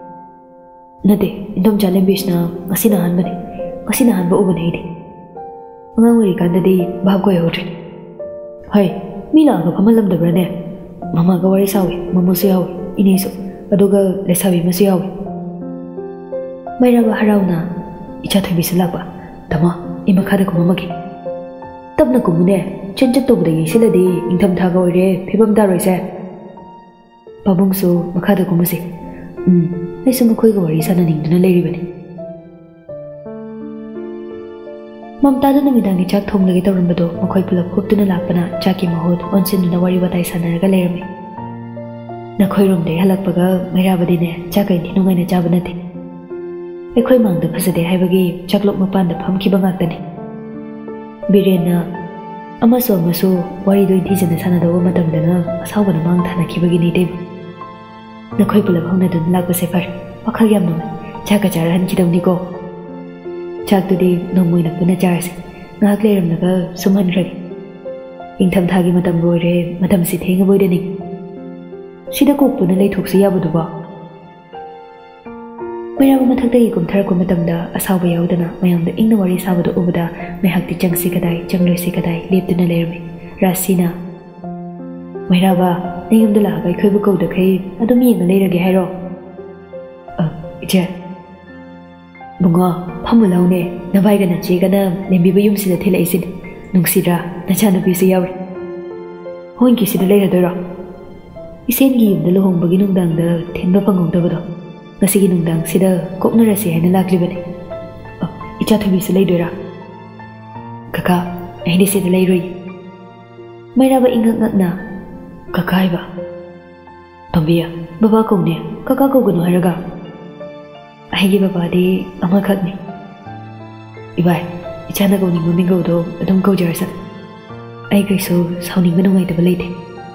ꯅꯠꯇꯦ, ꯏꯟꯗꯣꯝꯆꯥ ꯂꯦꯝꯕꯤꯁꯅ ꯉꯁꯤꯅ ꯑꯍꯥꯟꯕꯅꯤ꯫ ꯉꯁꯤꯅ ꯑꯍꯥꯟꯕ ꯎꯕꯅꯤ ꯑꯩꯗꯤ꯫ ꯑꯉꯥꯡ ꯑꯣꯏꯔꯤꯀꯥꯟꯗꯗꯤ ꯚꯥꯞ ꯀꯣꯏꯍꯧꯗ꯭ꯔꯦ꯫ ꯍꯩ, ꯃꯤ ꯂꯥꯛꯑꯒ ꯐꯝꯍꯜꯂꯝꯗꯕ꯭ꯔꯥꯅꯦ? ꯃꯃꯥꯒ ꯋꯥꯔꯤ ꯁꯥꯎꯏ, ꯃꯃꯥꯁꯨ ꯌꯥꯎꯏ, ꯏꯅꯦꯁꯨ, ꯑꯗꯨꯒ ꯂꯩꯁꯥꯕꯤ ꯑꯃꯁꯨ ꯌꯥꯎꯏ꯫ ꯃꯩꯔꯥꯕ ꯍꯔꯥꯎꯅ ꯏꯆꯥ ꯊꯣꯏꯕꯤꯁꯨ ꯂꯥꯛꯄ꯫ ꯇꯥꯃꯣ, ꯑꯩ ꯃꯈꯥꯗ ꯀꯨꯝꯃꯝꯃꯒꯦ꯫ ꯇꯞꯅ ꯀꯨꯝꯃꯨꯅꯦ, ꯆꯦꯟꯆꯠ ꯇꯧꯕꯗ ꯌꯩꯁꯤꯜꯂꯗꯤ ꯏꯪꯊꯝꯊꯥꯒ ꯑꯣꯏꯔꯦ ꯐꯤꯕꯝ ꯇꯥꯔꯣꯏꯁꯦ꯫ ꯄꯥꯕꯨꯡꯁꯨ ꯃꯈꯥꯗ ꯀꯨꯝꯃꯨꯁꯤ꯫ ꯎꯝ, ꯑꯩꯁꯨ ꯃꯈꯣꯏꯒ ꯋꯥꯔꯤ ꯁꯥꯟꯅꯅꯤꯡꯗꯨꯅ ꯂꯩꯔꯤꯕꯅꯤ꯫ ꯃꯝꯇꯥꯗ ꯅꯨꯃꯤꯗꯥꯡꯒꯤ ꯆꯥꯛ ꯊꯣꯡꯂꯒꯦ ꯇꯧꯔꯝꯕꯗꯣ ꯃꯈꯣꯏ ꯄꯨꯂꯞ ꯍꯨꯞꯇꯨꯅ ꯂꯥꯛꯄꯅ ꯆꯥꯛꯀꯤ ꯃꯍꯨꯠ ꯑꯣꯟꯁꯤꯟꯗꯨꯅ ꯋꯥꯔꯤ ꯋꯥꯇꯥꯏ ꯁꯥꯟꯅꯔꯒ ꯂꯩꯔꯝꯃꯤ꯫ ꯅꯈꯣꯏꯔꯣꯝꯗꯩ ꯍꯜꯂꯛꯄꯒ ꯃꯩꯔꯥꯕꯗꯤꯅꯦ ꯆꯥꯛ ꯀꯩ ꯅꯨꯡꯉꯥꯏꯅ ꯆꯥꯕ ꯅꯠꯇꯦ꯫ ꯑꯩꯈꯣꯏ ꯃꯥꯡꯗ ꯐꯖꯗꯦ ꯍꯥꯏꯕꯒꯤ ꯆꯥꯛꯂꯣꯛ ꯃꯄꯥꯟꯗ ꯐꯝꯈꯤꯕ ꯉꯥꯛꯇꯅꯤ꯫ ꯕꯤꯔꯦꯟꯅ ꯑꯃꯁꯨ ꯑꯃꯁꯨ ꯋꯥꯔꯤꯗꯣ ꯏꯟꯊꯤꯖꯅ ꯁꯥꯟꯅꯗꯧꯕ ꯃꯇꯝꯗꯅ ꯑꯁꯥꯎꯕꯅ ꯃꯥꯡ ꯊꯥꯅꯈꯤꯕꯒꯤꯅꯤ ꯏꯇꯩꯃ꯫ ꯅꯈꯣꯏ ꯄꯨꯂꯞ ꯍꯧꯅꯗꯨꯅ ꯂꯥꯛꯄꯁꯦ ꯐꯔꯦ, ꯋꯥꯈꯜ ꯌꯥꯝ ꯅꯨꯡꯉꯥꯏ꯫ ꯆꯥꯛꯀ ꯆꯥꯔꯍꯟꯈꯤꯗꯧꯅꯤꯀꯣ꯫ ꯆꯥꯛꯇꯨꯗꯤ ꯅꯣꯡꯃ ꯑꯣꯏꯅ ꯄꯨꯟꯅ ꯆꯥꯔꯁꯤ, ꯉꯥꯏꯍꯥꯛ ꯂꯩꯔꯝꯂꯒ ꯁꯨꯝꯍꯟꯈ꯭ꯔꯒꯦ꯫ ꯏꯪꯊꯝꯊꯥꯒꯤ ꯃꯇꯝꯒ ꯑꯣꯏꯔꯦ, ꯃꯇꯝꯁꯤ ꯊꯦꯡꯉꯕꯣꯏꯗꯅꯤ꯫ ꯁꯤꯗ ꯀꯣꯛ ꯄꯨꯟꯅ ꯂꯩꯊꯣꯛꯁꯤ ꯌꯥꯕꯗꯨꯕꯣ? ꯃꯩꯔꯥꯕ ꯃꯊꯛꯇꯒꯤ ꯀꯨꯝꯊꯔꯛꯄ ꯃꯇꯝꯗ ꯑꯁꯥꯎꯕ ꯌꯥꯎꯗꯅ ꯃꯌꯥꯝꯗ ꯏꯪꯅ ꯋꯥꯔꯤ ꯁꯥꯕꯗꯨ ꯎꯕꯗ ꯉꯥꯏꯍꯥꯛꯇꯤ ꯆꯪꯁꯤ ꯀꯗꯥꯏ ꯆꯪꯂꯣꯏꯁꯤ ꯀꯗꯥꯏ ꯂꯦꯞꯇꯨꯅ ꯂꯩꯔꯝꯃꯤ꯫ ꯔꯥꯁꯤꯅ, ꯃꯩꯔꯥꯕ, ꯅꯌꯨꯝꯗ ꯂꯥꯛꯑꯒ ꯑꯩꯈꯣꯏꯕꯨ ꯀꯧꯗꯈꯩ ꯑꯗꯨꯝ ꯌꯦꯡꯉ ꯂꯩꯔꯒꯦ ꯍꯥꯏꯔꯣ? ꯑ ꯏꯆꯦ꯫ ꯕꯨꯡꯉꯣ, ꯐꯝꯃꯨ ꯂꯥꯎꯅꯦ, ꯅꯚꯥꯏꯒ ꯅꯆꯦꯒꯅ ꯂꯦꯝꯕꯤꯕ ꯌꯨꯝꯁꯤꯗ ꯊꯤꯜꯂꯛꯏꯁꯤꯅꯤ꯫ ꯅꯨꯡꯁꯤꯗ꯭ꯔꯥ, ꯅꯆꯥꯅꯨꯄꯤꯁꯨ ꯌꯥꯎꯔꯤ꯫ ꯍꯣꯏꯟꯀꯤ ꯁꯤꯗ ꯂꯩꯔꯗꯣꯏꯔꯣ? ꯏꯆꯦꯟꯒꯤ ꯌꯨꯝꯗ ꯂꯨꯍꯣꯡꯕꯒꯤ ꯅꯨꯡꯗꯥꯡꯗ ꯊꯤꯟꯕ ꯐꯪꯍꯧꯗꯕꯗꯣ ꯉꯁꯤꯒꯤ ꯅꯨꯡꯗꯥꯡꯁꯤꯗ ꯀꯣꯛꯅꯔꯁꯤ ꯍꯥꯏꯅ ꯂꯥꯛꯂꯤꯕꯅꯤ꯫ ꯏꯆꯥ ꯊꯣꯏꯕꯤꯁꯨ ꯂꯩꯗꯣꯏꯔꯥ? ꯀꯀꯥ, ꯑꯩꯗꯤ ꯁꯤꯗ ꯂꯩꯔꯣꯏ꯫ ꯃꯩꯔꯥꯕ ꯏꯉꯛ ꯉꯛꯅ ꯀꯀꯥ ꯍꯥꯏꯕ꯫ ꯇꯣꯝꯕꯤ, ꯕꯕꯥ ꯀꯧꯅꯦ, ꯀꯀꯥ ꯀꯧꯒꯅꯨ ꯍꯥꯏꯔꯒ꯫ ꯑꯩꯒꯤ ꯕꯕꯥꯗꯤ ꯑꯃꯈꯛꯅꯤ꯫ ꯏꯕꯥꯏ, ꯏꯆꯥꯅ ꯀꯧꯅꯤꯡꯕ ꯃꯤꯡꯒꯧꯗꯣ ꯑꯗꯨꯝ ꯀꯧꯖꯔꯁꯅꯨ꯫ ꯑꯩ ꯀꯩꯁꯨ ꯁꯥꯎꯅꯤꯡꯕ ꯅꯨꯡꯉꯥꯏꯇꯕ ꯂꯩꯇꯦ꯫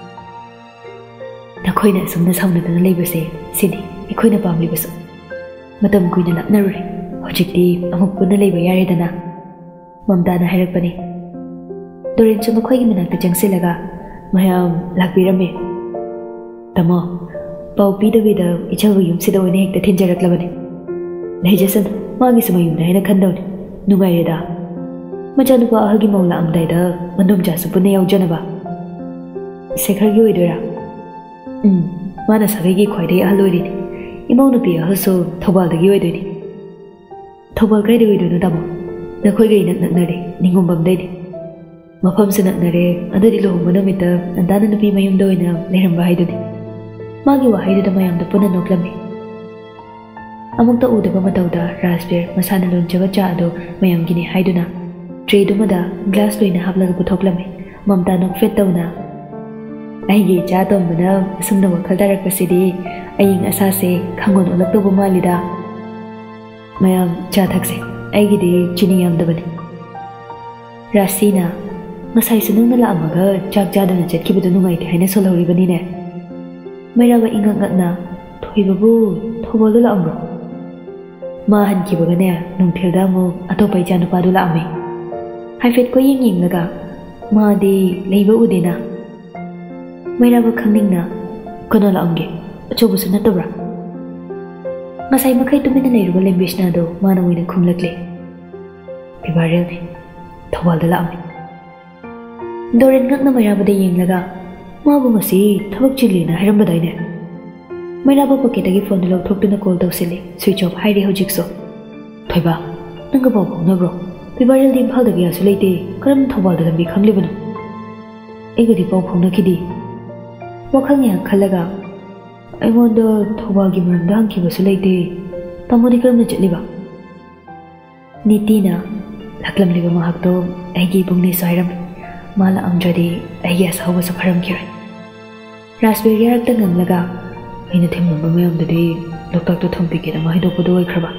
ꯅꯈꯣꯏꯅ ꯑꯁꯨꯝꯅ ꯁꯥꯎꯅꯗꯅ ꯂꯩꯕꯁꯦ ꯁꯤꯅꯤ ꯑꯩꯈꯣꯏꯅ ꯄꯥꯝꯂꯤꯕꯁꯨ꯫ ꯃꯇꯝ ꯀꯨꯏꯅ ꯂꯥꯞꯅꯔꯨꯔꯦ, ꯍꯧꯖꯤꯛꯇꯤ ꯑꯃꯨꯛ ꯄꯨꯟꯅ ꯂꯩꯕ ꯌꯥꯔꯦꯗꯅ꯫ ꯃꯝꯇꯥꯅ ꯍꯥꯏꯔꯛꯄꯅꯤ꯫ ꯗꯣꯔꯦꯟꯁꯨ ꯃꯈꯣꯏꯒꯤ ꯃꯅꯥꯛꯇ ꯆꯪꯁꯤꯜꯂꯒ ꯃꯌꯥꯝ ꯂꯥꯛꯄꯤꯔꯝꯃꯤ꯫ ꯇꯥꯃꯣ, ꯄꯥꯎ ꯄꯤꯗꯕꯤꯗ ꯏꯆꯜꯕꯨ ꯌꯨꯝꯁꯤꯗ ꯑꯣꯏꯅ ꯍꯦꯛꯇ ꯊꯤꯟꯖꯔꯛꯂꯕꯅꯤ꯫ ꯂꯩꯖꯁꯅꯨ, ꯃꯥꯒꯤꯁꯨ ꯃꯌꯨꯝꯅ ꯍꯥꯏꯅ ꯈꯟꯗꯧꯅꯤ꯫ ꯅꯨꯡꯉꯥꯏꯔꯦꯗ, ꯃꯆꯥꯅꯨꯄꯥ ꯑꯍꯜꯒꯤ ꯃꯧ ꯂꯥꯛꯑꯝꯗꯥꯏꯗ ꯃꯅꯨꯡꯆꯥꯁꯨ ꯄꯨꯟꯅ ꯌꯥꯎꯖꯅꯕ꯫ ꯁꯦꯈꯔꯒꯤ ꯑꯣꯏꯗꯣꯏꯔꯥ? ꯎꯝ, ꯃꯥꯅ ꯁꯥꯒꯩꯒꯤ ꯈ꯭ꯋꯥꯏꯗꯒꯤ ꯑꯍꯜ ꯑꯣꯏꯔꯤꯅꯤ꯫ ꯏꯃꯧ ꯅꯨꯄꯤ ꯑꯍꯜꯁꯨ ꯊꯧꯕꯥꯜꯗꯒꯤ ꯑꯣꯏꯗꯣꯏꯅꯤ꯫ ꯊꯧꯕꯥꯜ ꯀꯥꯏꯗ ꯑꯣꯏꯗꯣꯏꯅꯣ ꯇꯥꯃꯣ? ꯅꯈꯣꯏꯒ ꯏꯅꯛ ꯅꯛꯅꯔꯦ, ꯅꯤꯡꯉꯣꯝꯕꯝꯗꯩꯅꯤ꯫ ꯃꯐꯝꯁꯨ ꯅꯛꯅꯔꯦ, ꯑꯗꯨꯗꯤ ꯂꯨꯍꯣꯡꯕ ꯅꯨꯃꯤꯠꯇ ꯉꯟꯇꯥꯅ ꯅꯨꯄꯤ ꯃꯌꯨꯝꯗ ꯑꯣꯏꯅ ꯂꯩꯔꯝꯕ ꯍꯥꯏꯗꯨꯅꯤ꯫ ꯃꯥꯒꯤ ꯋꯥꯍꯩꯗꯨꯗ ꯃꯌꯥꯝꯗ ꯄꯨꯟꯅ ꯅꯣꯛꯂꯝꯃꯤ꯫ ꯑꯃꯨꯛꯇ ꯎꯗꯕ ꯃꯇꯧꯗ ꯔꯥꯖꯕꯤꯔ ꯃꯁꯥꯅ ꯂꯣꯟꯖꯕ ꯆꯥ ꯑꯗꯨ ꯃꯌꯥꯝꯒꯤꯅꯤ ꯍꯥꯏꯗꯨꯅ ꯇ꯭ꯔꯦꯗꯨꯃꯗ ꯒ꯭ꯂꯥꯁ ꯂꯣꯏꯅ ꯍꯥꯞꯂꯒ ꯄꯨꯊꯣꯛꯂꯝꯃꯤ꯫ ꯃꯝꯇꯥ ꯅꯣꯛꯐꯦꯠ ꯇꯧꯅ, ꯑꯩꯒꯤ ꯏꯆꯥ ꯑꯇꯣꯝꯕꯅ ꯑꯁꯨꯝꯅ ꯋꯥꯈꯜ ꯇꯥꯔꯛꯄꯁꯤꯗꯤ ꯑꯏꯪ ꯑꯁꯥꯁꯦ ꯈꯪꯒꯣꯟ ꯑꯣꯜꯂꯛꯇꯧꯕ ꯃꯥꯜꯂꯤꯗ꯫ ꯃꯌꯥꯝ ꯆꯥ ꯊꯛꯁꯦ, ꯑꯩꯒꯤꯗꯤ ꯆꯤꯅꯤ ꯌꯥꯝꯗꯕꯅꯤ꯫ ꯔꯥꯁꯤꯅ, Ngasai nungna laamaga chak chadana chatkhibadu nungaite haina solhoribani Mairaba ingak ngakna thoibabu thobaldu laamro ma hankibagane nungthilda mu atopai chanupadu laame haifet ko yeng yenglaga ma de leiba udena Mairaba khangningna kono laamge achobusu natabra ngasai makai tumina leiruba lembishna do mana wina khumlakle pibarel ne thobaldu laame Doren ngakna Mairaba de yenglaga mabu ngasi thabak chilina hairambadaine Mairaba pocketagi phone lawthoktuna call tawsile switch off hairi hojikso thoiba nanga baw bro pibarel dim phaldagi asu leite karam thobal da lambi khanglibanu egadi baw phona kidi wakhang ya khalaga aimonda thobal gi maram dang ki basu leite tamodi karam chaliba nitina laklam liba mahakto aigi bungni sairam mala amjadi aigi asawa su kharam kirai raspberry yarakta nganglaga aina themnamba mayamdadi loktak to thampike na mahidok podo oikraba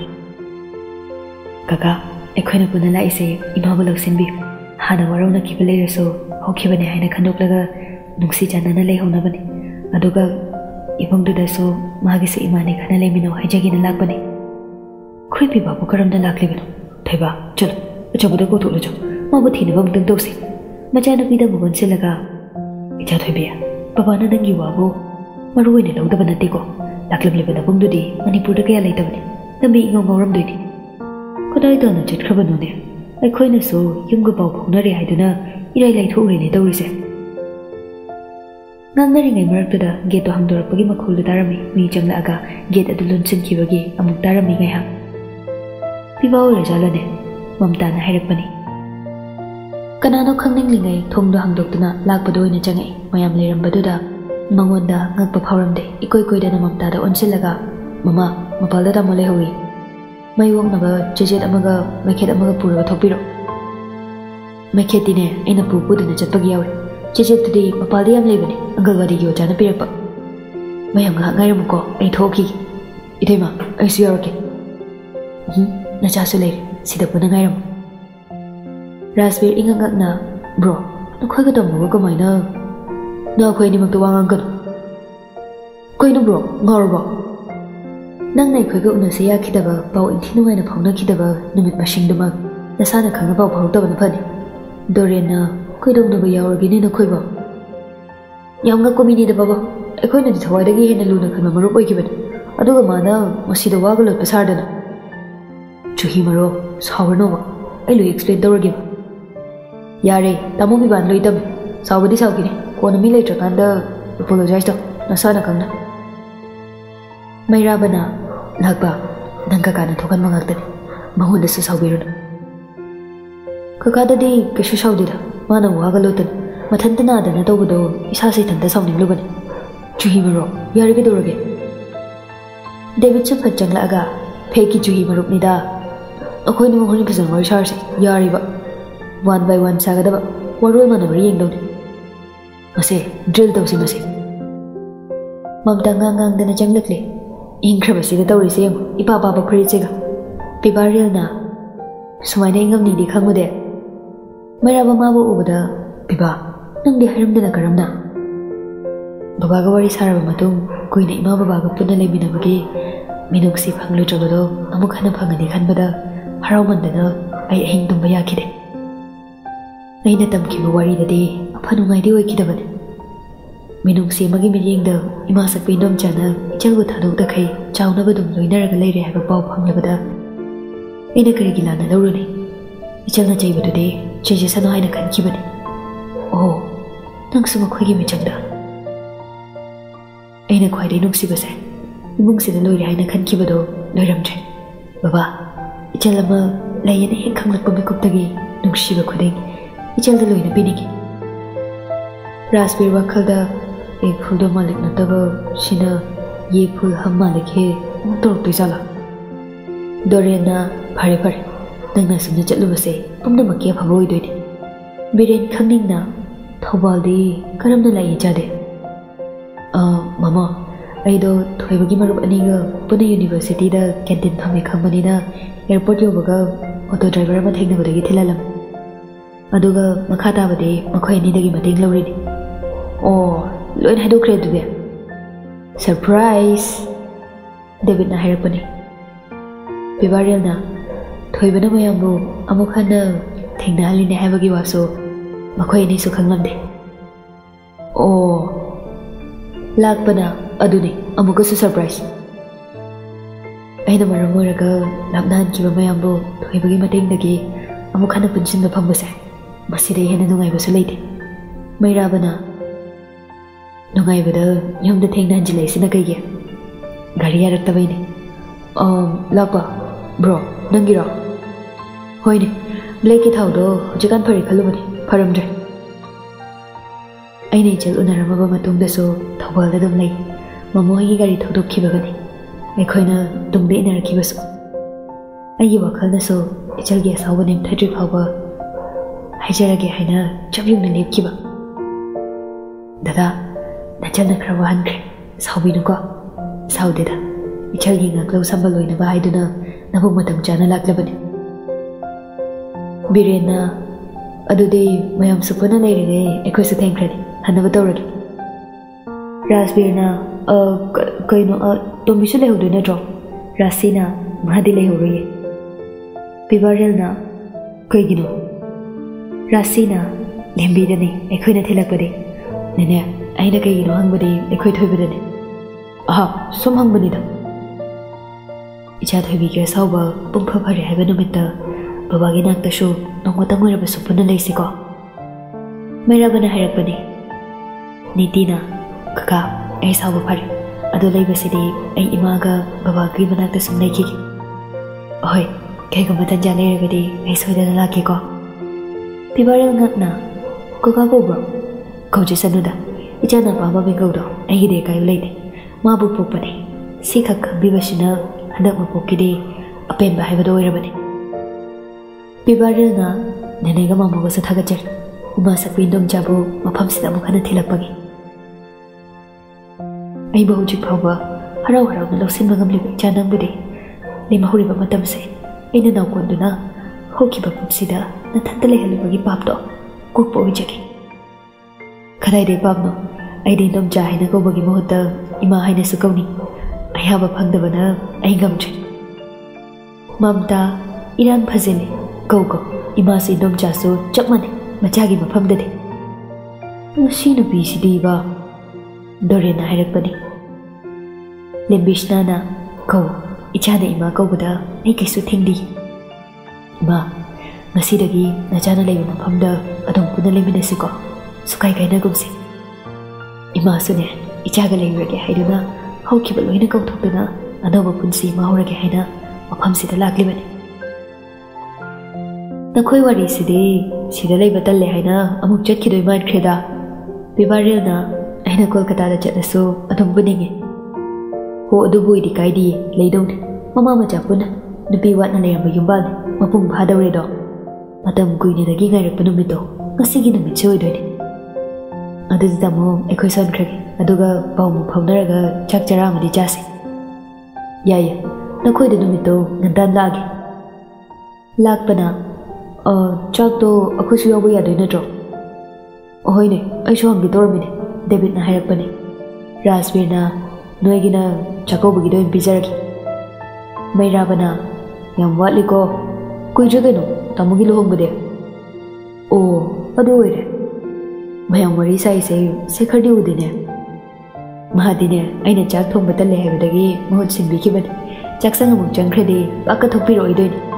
kaka ekhoina puna laise imabu loksinbi hana warona kiba leiraso hokhibane haina khandoklaga nungsi janana leihona bani aduga ibangdu daso magise imani khana lemino haijagi na lakbani khoipi babu karamna laklibano thaiba chalo achabuda ko tholo jo mabu thina bang tang tawsi machana pida bugon silaga icha thoibiya babana nangi wabu maruine lawdaba natiko laklibana bungdudi manipurda kaya leitabani lambi ingong ngawramdoini kodai dana chitkhrabanone aikhoina so yumga baw phonari haiduna irai lai thurine tawrise ngangnari ngai maraktuda gate to hangdorapagi makhulda tarami mi changla aga gate adu lunsin kibagi amuk tarami ngai ha pibaw rejalane mamta na hairapani kanano khangninglingay thongdo hangdoktuna lakpado oina changai mayam leirambaduda mangonda ngakpa phauramde ikoi koidana mamta da onsilaga mama mapalda ta mole hoyi mayong naga jejet amaga mekhet amaga pura thopiro mekhetine ina pupu dina chatpagi yawe jejet tudi mapaldi yam lebane angalwadi gi ojana pirapa mayam nga ngairam ko ai thoki idema ai siyarke hm na chasu le sida puna ngairam Raspberry ingangak na bro nakhoi ga dom go maina na khoi ni mak to wangang kan koi no bro ngorbo nang nai khoi ga una se ya khidaba baw inthinu mai na phawna khidaba numit mashing duma nasana khanga baw phaw tabana phani dorena khoi dong na ba yawrgi ni na khoi ba yamga komini da baba khoi na thawai da gi hena luna khama marup oi kiban aduga mana masida waga lot pasardana chuhi maro sawarno ba ai lo explain dawrgi Yare, tamu bi ban loi tam sawbadi sawkini kona mi leitra kanda apologize to nasana kangna Mairabana lagba nangka kana thokan mangaktani mahunda su sawbirun kakada di keshu sawdida mana waga lotan mathantana dana tawbudo isa se thanta sawning lubani chuhi maro yare ke dorage David su phajangla aga pheki chuhi marup nida akhoi ni mohoni phazan wari sarse yare ba one by one sagadaba warul manabri yengdone mase drill tawsi mase mamta ngangang dana changlakle ingkraba sida tawri se ipa baba khri chega pibaril na sumaina ingam ni di khangude mairaba mabu ubada piba nangdi haramdana karamna baba ga wari saraba matung koina ima baba ga punna leminabagi minuksi phanglu trabado amuk hana phangani khanbada harawmandana ai ahing tumba yakhide aina tamkiba wari dadi aphanungai di oikidabane minung se magi miring da ima sakpi nom chana ichagu thadok da khai chauna ba dum loinaraga leire haba paw phanglabada aina kari gilana lawruni ichalna chaibadu de cheje sano haina khankibane oh nang suma khoigi michangda aina khwaide nuksi base imung se da loire haina khankibado loiramtre baba ichalama layena he khanglakpa mikuptagi nuksiba khuding Ichalda loina binigi Raspberry wakhalda ek phuldo malik nataba sina ye phul ham malik he tor to jala dorena phare phare nangna sumna chalubase pumna makya phaboi doine biren khangning na thobaldi karamna lai jade a mama aido thoibagi marup aniga pune university da canteen phame khambani na airport yobaga auto driver ma thengna bodagi thilalam ꯑꯗꯨꯒ ꯃꯈꯥ ꯇꯥꯕꯗꯤ ꯃꯈꯣꯏ ꯑꯅꯤꯗꯒꯤ ꯃꯇꯦꯡ ꯂꯧꯔꯤꯅꯤ꯫ ꯑꯣ, ꯂꯣꯏꯅ ꯍꯥꯏꯗꯣꯛꯈ꯭ꯔꯦ ꯑꯗꯨꯗꯤ? Surprise! ꯗꯦꯕꯤꯗꯅ ꯍꯥꯏꯔꯛꯄꯅꯤ꯫ ꯄꯤꯕꯥꯔꯦꯜꯅ ꯊꯣꯏꯕꯅ ꯃꯌꯥꯝꯕꯨ ꯑꯃꯨꯛ ꯍꯟꯅ ꯊꯦꯡꯅꯍꯜꯂꯤꯅꯦ ꯍꯥꯏꯕꯒꯤ ꯋꯥꯁꯨ ꯃꯈꯣꯏ ꯑꯅꯤꯁꯨ ꯈꯪꯂꯝꯗꯦ꯫ ꯑꯣ, ꯂꯥꯛꯄꯅ ꯑꯗꯨꯅꯤ ꯑꯃꯨꯛꯀꯁꯨ ꯁꯔꯄ꯭ꯔꯥꯏꯖ꯫ ꯑꯩꯅ ꯃꯔꯝ ꯑꯣꯏꯔꯒ ꯂꯥꯞꯅꯍꯟꯈꯤꯕ ꯃꯌꯥꯝꯕꯨ ꯊꯣꯏꯕꯒꯤ ꯃꯇꯦꯡꯗꯒꯤ ꯑꯃꯨꯛ ꯍꯟꯅ ꯄꯨꯟꯁꯤꯟꯕ ꯐꯪꯕꯁꯦ ꯃꯁꯤꯗꯩ ꯍꯦꯟꯅ ꯅꯨꯡꯉꯥꯏꯕꯁꯨ ꯂꯩꯇꯦ꯫ ꯃꯩꯔꯥꯕꯅ ꯅꯨꯡꯉꯥꯏꯕꯗ ꯌꯨꯝꯗ ꯊꯦꯡꯅ ꯍꯟꯖꯤꯜꯂꯛꯏꯁꯤꯅ ꯀꯩꯒꯤ? ꯒꯥꯔꯤ ꯌꯥꯔꯛꯇꯕꯩꯅꯦ꯫ ꯂꯥꯛꯄ ꯕ꯭ꯔꯣ, ꯅꯪꯒꯤꯔꯣ? ꯍꯣꯏꯅꯦ, ꯕ꯭ꯂꯦꯛꯀꯤ ꯊꯥꯎꯗꯣ ꯍꯧꯖꯤꯛꯀꯥꯟ ꯐꯔꯦ ꯈꯜꯂꯨꯕꯅꯤ, ꯐꯔꯝꯗ꯭ꯔꯦ꯫ ꯑꯩꯅ ꯏꯆꯜ ꯎꯅꯔꯝꯃꯕ ꯃꯇꯨꯡꯗꯁꯨ ꯊꯧꯕꯥꯜꯗ ꯑꯗꯨꯝ ꯂꯩ꯫ ꯃꯃꯣ ꯍꯣꯏꯒꯤ ꯒꯥꯔꯤ ꯊꯧꯗꯣꯛꯈꯤꯕꯒꯅꯤ ꯑꯩꯈꯣꯏꯅ ꯇꯨꯡꯗ ꯏꯟꯅꯔꯛꯈꯤꯕꯁꯨ꯫ ꯑꯩꯒꯤ ꯋꯥꯈꯜꯅꯁꯨ ꯏꯆꯜꯒꯤ ꯑꯁꯥꯎꯕ ꯅꯦꯝꯊꯗ꯭ꯔꯤ ꯐꯥꯎꯕ ꯍꯥꯏꯖꯔꯒꯦ ꯍꯥꯏꯅ ꯆꯞ ꯌꯨꯡꯅ ꯂꯦꯞꯈꯤꯕ꯫ ꯗꯗꯥ, ꯅꯆꯜꯅ ꯈꯔ ꯋꯥꯍꯟꯈ꯭ꯔꯦ, ꯁꯥꯎꯕꯤꯅꯨꯀꯣ꯫ ꯁꯥꯎꯗꯦꯗ, ꯏꯆꯜꯒꯤ ꯉꯥꯛꯂꯧ ꯁꯝꯕ ꯂꯣꯏꯅꯕ ꯍꯥꯏꯗꯨꯅ ꯅꯕꯨꯛ ꯃꯇꯝ ꯆꯥꯅ ꯂꯥꯛꯂꯕꯅꯤ꯫ ꯕꯤꯔꯦꯟꯅ ꯑꯗꯨꯗꯤ ꯃꯌꯥꯝꯁꯨ ꯄꯨꯟꯅ ꯂꯩꯔꯤꯉꯩ ꯑꯩꯈꯣꯏꯁꯨ ꯊꯦꯡꯈ꯭ꯔꯅꯤ, ꯍꯟꯅꯕ ꯇꯧꯔꯒꯦ꯫ ꯔꯥꯖꯕꯤꯔꯅ ꯀꯩꯅꯣ ꯇꯣꯝꯕꯤꯁꯨ ꯂꯩꯍꯧꯗꯣꯏ ꯅꯠꯇ꯭ꯔꯣ? ꯔꯥꯁꯤꯅ ꯃꯥꯗꯤ ꯂꯩꯍꯧꯔꯣꯏꯌꯦ꯫ ꯄꯤꯕꯥꯔꯦꯜꯅ ꯀꯩꯒꯤꯅꯣ? ꯔꯥꯁꯤꯅ ꯂꯦꯝꯕꯤꯗꯅꯤ ꯑꯩꯈꯣꯏꯅ ꯊꯤꯜꯂꯛꯄꯗꯤ꯫ ꯅꯦꯅꯦ, ꯑꯩꯅ ꯀꯩꯒꯤꯅꯣ ꯍꯪꯕꯗꯤ ꯑꯩꯈꯣꯏ ꯊꯣꯏꯕꯗꯅꯤ꯫ ꯑꯍꯥ, ꯁꯨꯝ ꯍꯪꯕꯅꯤꯗ꯫ ꯏꯆꯥ ꯊꯣꯏꯕꯤꯒꯤ ꯑꯁꯥꯎꯕ ꯄꯨꯡꯐ ꯐꯔꯦ ꯍꯥꯏꯕ ꯅꯨꯃꯤꯠꯇ ꯕꯕꯥꯒꯤ ꯅꯥꯛꯇꯁꯨ ꯅꯣꯡꯃꯇꯪ ꯑꯣꯏꯔꯕꯁꯨ ꯄꯨꯟꯅ ꯂꯩꯁꯤꯀꯣ꯫ ꯃꯩꯔꯥꯕꯅ ꯍꯥꯏꯔꯛꯄꯅꯤ꯫ ꯅꯤꯇꯤꯅ ꯀꯀꯥ, ꯑꯩ ꯁꯥꯎꯕ ꯐꯔꯦ, ꯑꯗꯨ ꯂꯩꯕꯁꯤꯗꯤ ꯑꯩ ꯏꯃꯥꯒ ꯕꯕꯥꯒꯤ ꯃꯅꯥꯛꯇ ꯁꯨꯝ ꯂꯩꯈꯤꯒꯦ꯫ ꯑꯍꯣꯏ, ꯀꯩꯒꯨꯝꯕ ꯇꯟꯖꯥ ꯂꯩꯔꯒꯗꯤ ꯑꯩ ꯁꯣꯏꯗꯅ ꯂꯥꯛꯀꯦꯀꯣ꯫ ꯄꯤꯕꯥꯔꯦꯜ ꯉꯛꯅ ꯀꯀꯥ ꯀꯧꯕ꯭ꯔꯣ? ꯀꯧꯖꯁꯅꯨꯗ, ꯏꯆꯥꯅ ꯑꯄꯥꯝꯕ ꯃꯤꯡꯒꯧꯗꯣ ꯑꯩꯒꯤꯗꯤ ꯑꯀꯥꯏꯕ ꯂꯩꯇꯦ꯫ ꯃꯥꯕꯨ ꯄꯣꯛꯄꯅꯤ, ꯁꯤꯈꯛ ꯈꯪꯕꯤꯕꯁꯤꯅ ꯍꯟꯗꯛ ꯃꯄꯣꯛꯀꯤꯗꯤ ꯑꯄꯦꯟꯕ ꯍꯥꯏꯕꯗꯣ ꯑꯣꯏꯔꯕꯅꯤ꯫ ꯄꯤꯕꯥꯔꯦꯜꯅ ꯅꯦꯅꯦꯒ ꯃꯥꯃꯣꯒꯁꯨ ꯊꯥꯒꯠꯆꯔꯤ, ꯏꯃꯥ ꯁꯛꯄꯤ ꯏꯟꯗꯣꯝꯆꯥꯕꯨ ꯃꯐꯝꯁꯤꯗ ꯑꯃꯨꯛ ꯍꯟꯅ ꯊꯤꯜꯂꯛꯄꯒꯤ꯫ ꯑꯩꯕꯨ ꯍꯧꯖꯤꯛ ꯐꯥꯎꯕ ꯍꯔꯥꯎ ꯍꯔꯥꯎꯅ ꯂꯧꯁꯤꯟꯕ ꯉꯝꯂꯤꯕ ꯏꯆꯥ ꯅꯪꯕꯨꯗꯤ ꯂꯦꯝꯍꯧꯔꯤꯕ ꯃꯇꯝꯁꯦ ꯑꯩꯅ ꯅꯥꯎꯀꯣꯟꯗꯨꯅ ꯍꯧꯈꯤꯕ ꯄꯨꯟꯁꯤꯗ ꯅꯊꯟꯇ ꯂꯩꯍꯜꯂꯨꯕꯒꯤ ꯄꯥꯞꯇꯣ ꯀꯣꯛꯄ ꯑꯣꯏꯖꯒꯦ꯫ ꯀꯗꯥꯏꯗꯩ ꯄꯥꯞꯅꯣ? ꯑꯩꯗꯤ ꯏꯟꯗꯣꯝꯆꯥ ꯍꯥꯏꯅ ꯀꯧꯕꯒꯤ ꯃꯍꯨꯠꯇ ꯏꯃꯥ ꯍꯥꯏꯅꯁꯨ ꯀꯧꯅꯤ꯫ ꯑꯌꯥꯕ ꯐꯪꯗꯕꯅ ꯑꯩ ꯉꯝꯗ꯭ꯔꯦ꯫ ꯃꯝꯇꯥ, ꯏꯔꯥꯡ ꯐꯖꯤꯜꯂꯤ, ꯀꯧ ꯀꯧ, ꯏꯃꯥꯁꯨ ꯏꯟꯗꯣꯝꯆꯥꯁꯨ ꯆꯞ ꯃꯥꯟꯅꯩ ꯃꯆꯥꯒꯤ ꯃꯐꯝꯗꯗꯤ꯫ ꯉꯁꯤ ꯅꯨꯄꯤꯁꯤꯗꯤꯕ, ꯗꯣꯔꯦꯟꯅ ꯍꯥꯏꯔꯛꯄꯅꯤ꯫ ꯂꯦꯝꯕꯤꯁꯅꯥꯅ ꯀꯧ, ꯏꯆꯥꯅ ꯏꯃꯥ ꯀꯧꯕꯗ ꯑꯩ ꯀꯩꯁꯨ ꯊꯤꯡꯗꯤ꯫ ꯏꯃꯥ, ꯉꯁꯤꯗꯒꯤ ꯅꯆꯥꯅ ꯂꯩꯕ ꯃꯐꯝꯗ ꯑꯗꯨꯝ ꯄꯨꯟꯅ ꯂꯩꯃꯤꯟꯅꯁꯤꯀꯣ, ꯁꯨꯀꯥꯏ ꯀꯥꯏꯅꯒꯨꯝꯁꯤ꯫ ꯏꯃꯥꯁꯨꯅꯦ ꯏꯆꯥꯒ ꯂꯩꯔꯨꯔꯒꯦ ꯍꯥꯏꯗꯨꯅ ꯍꯧꯈꯤꯕ ꯂꯣꯏꯅ ꯀꯧꯊꯣꯛꯇꯨꯅ ꯑꯅꯧꯕ ꯄꯨꯟꯁꯤ ꯑꯃ ꯍꯧꯔꯒꯦ ꯍꯥꯏꯅ ꯃꯐꯝꯁꯤꯗ ꯂꯥꯛꯂꯤꯕꯅꯤ꯫ ꯅꯈꯣꯏ ꯋꯥꯔꯤꯁꯤꯗꯤ ꯁꯤꯗ ꯂꯩꯕ ꯇꯜꯂꯦ ꯍꯥꯏꯅ ꯑꯃꯨꯛ ꯆꯠꯈꯤꯗꯣꯏ ꯃꯥꯟꯈ꯭ꯔꯦꯗ꯫ ꯄꯤꯕꯥꯔꯦꯜꯅ ꯑꯩꯅ ꯀꯣꯜꯀꯇꯥꯗ ꯆꯠꯂꯁꯨ ꯑꯗꯨꯝ ꯄꯨꯅꯤꯡꯉꯤ꯫ ꯍꯣ, ꯑꯗꯨꯕꯨ ꯑꯣꯏꯗꯤ ꯀꯥꯏꯗꯤꯌꯦ, ꯂꯩꯗꯧꯅꯤ, ꯃꯃꯥ ꯃꯆꯥ ꯄꯨꯟꯅ꯫ ꯅꯨꯄꯤ ꯋꯥꯠꯅ ꯂꯩꯔꯝꯕ ꯌꯨꯝꯕꯥꯜꯅꯤ, ꯃꯄꯨꯡ ꯐꯥꯗꯧꯔꯦꯗꯣ꯫ ꯃꯇꯝ ꯀꯨꯏꯅꯗꯒꯤ ꯉꯥꯏꯔꯛꯄ ꯅꯨꯃꯤꯠꯇꯣ ꯉꯁꯤꯒꯤ ꯅꯨꯃꯤꯠꯁꯨ ꯑꯣꯏꯗꯣꯏꯅꯤ꯫ ꯑꯗꯨꯗꯤ ꯇꯥꯃꯣ ꯑꯩꯈꯣꯏ ꯁꯣꯟꯈ꯭ꯔꯒꯦ, ꯑꯗꯨꯒ ꯄꯥꯎꯃꯨꯛ ꯐꯥꯎꯅꯔꯒ ꯆꯥꯛ ꯆꯔꯥ ꯑꯃꯗꯤ ꯆꯥꯁꯤ꯫ ꯌꯥꯏꯌꯦ, ꯅꯈꯣꯏꯗ ꯅꯨꯃꯤꯠꯇꯣ ꯉꯟꯇꯥꯅ ꯂꯥꯛꯑꯒꯦ꯫ ꯂꯥꯛꯄꯅ ꯆꯥꯛꯇꯣ ꯑꯩꯈꯣꯏꯁꯨ ꯌꯥꯎꯕ ꯌꯥꯗꯣꯏ ꯅꯠꯇ꯭ꯔꯣ? ꯑꯍꯣꯏꯅꯦ, ꯑꯩꯁꯨ ꯍꯪꯒꯦ ꯇꯧꯔꯝꯃꯤꯅꯦ, ꯗꯦꯕꯤꯗꯅ ꯍꯥꯏꯔꯛꯄꯅꯤ꯫ ꯔꯥꯖꯕꯤꯔꯅ ꯅꯣꯏꯒꯤꯅ ꯆꯥꯛꯀꯧꯕꯒꯤꯗ ꯑꯣꯏꯅ ꯄꯤꯖꯔꯒꯦ꯫ ꯃꯩꯔꯥꯕꯅ ꯌꯥꯝ ꯋꯥꯠꯂꯤꯀꯣ, ꯀꯨꯏꯗ꯭ꯔꯦ ꯀꯩꯅꯣ ꯇꯥꯃꯣꯒꯤ ꯂꯨꯍꯣꯡꯕꯗꯤ꯫ ꯑꯣ, ꯑꯗꯨ ꯑꯣꯏꯔꯦ꯫ ꯃꯌꯥꯝ ꯋꯥꯔꯤ ꯁꯥꯏꯁꯦ ꯁꯦꯈꯔꯗꯤ ꯎꯗꯦꯅꯦ꯫ ꯃꯥꯗꯤꯅꯦ ꯑꯩꯅ ꯆꯥꯛ ꯊꯣꯡꯕ ꯇꯜꯂꯦ ꯍꯥꯏꯕꯗꯒꯤ ꯃꯍꯨꯠ ꯁꯤꯟꯕꯤꯈꯤꯕꯅꯤ꯫ ꯆꯥꯛꯁꯪ ꯑꯃꯨꯛ ꯆꯪꯈ꯭ꯔꯗꯤ ꯄꯥꯛꯀ ꯊꯣꯛꯄꯤꯔꯛꯑꯣꯏꯗꯣꯏꯅꯤ꯫